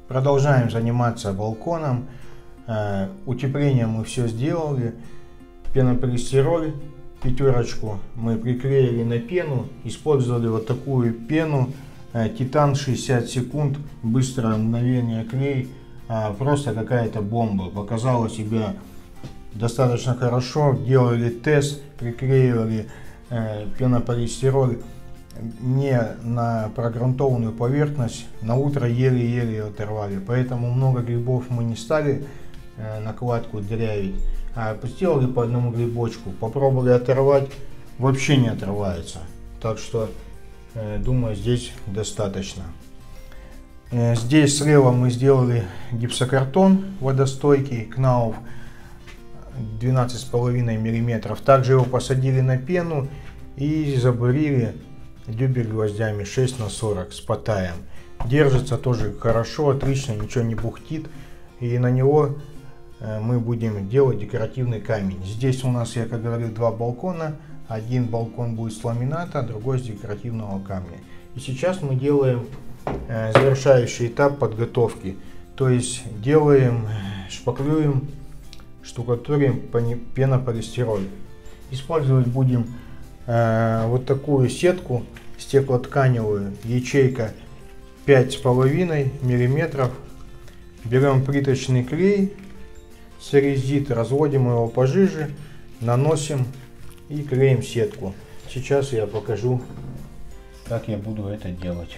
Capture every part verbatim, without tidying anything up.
Продолжаем заниматься балконом. Утепление мы все сделали. Пенополистироль пятерочку мы приклеили на пену. Использовали вот такую пену Титан шестьдесят секунд. Быстрое мгновение клей. Просто какая-то бомба. Показала себя достаточно хорошо. Делали тест, приклеивали пенополистироль не на прогрунтованную поверхность, на утро еле-еле ее оторвали, поэтому много грибов мы не стали э, накладку дырявить, а сделали по одному грибочку, попробовали оторвать, вообще не отрывается, так что э, думаю, здесь достаточно. Э, здесь слева мы сделали гипсокартон водостойкий Кнауф двенадцать с половиной миллиметров, также его посадили на пену и забурили дюбель гвоздями шесть на сорок с потаем. Держится тоже хорошо, отлично, ничего не бухтит. И на него мы будем делать декоративный камень. Здесь у нас, я как говорил, два балкона. Один балкон будет с ламината, другой с декоративного камня. И сейчас мы делаем завершающий этап подготовки. То есть делаем, шпаклюем, штукатурим пенополистироль. Использовать будем э, вот такую сетку стеклотканевую, ячейка пять с половиной миллиметров. Берем плиточный клей, церезит, разводим его пожиже, наносим и клеим сетку. Сейчас я покажу, как я буду это делать.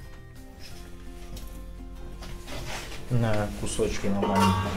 На кусочки на маленькие.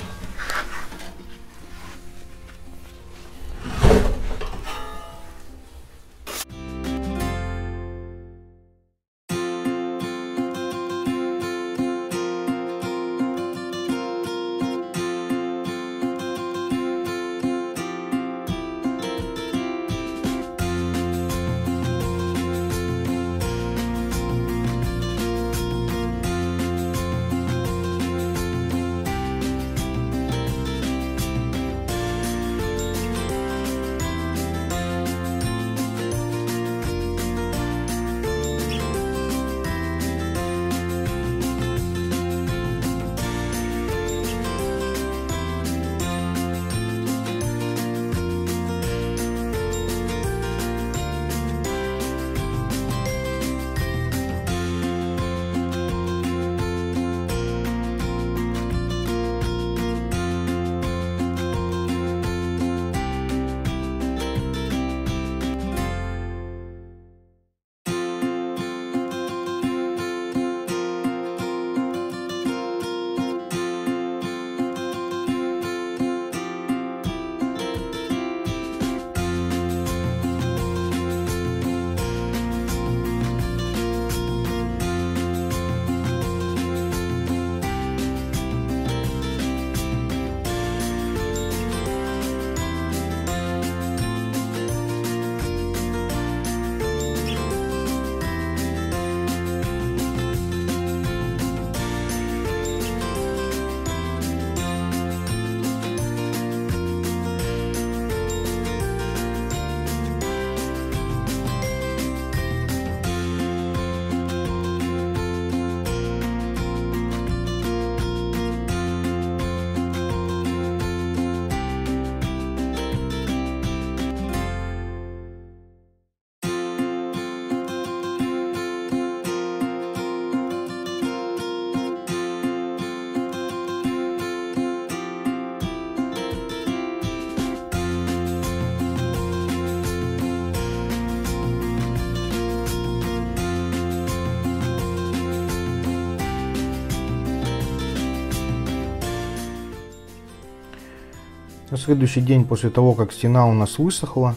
На следующий день после того, как стена у нас высохла,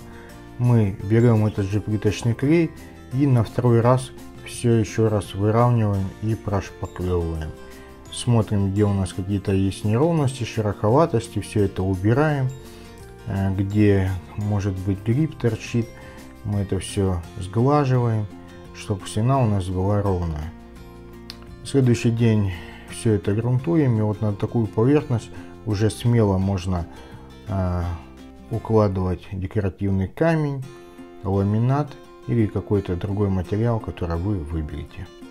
мы берем этот же плиточный клей и на второй раз все еще раз выравниваем и прошпаклевываем. Смотрим, где у нас какие-то есть неровности, шероховатости, все это убираем. Где может быть гриб торчит, мы это все сглаживаем, чтобы стена у нас была ровная. На следующий день все это грунтуем, и вот на такую поверхность уже смело можно э, укладывать декоративный камень, ламинат или какой-то другой материал, который вы выберете.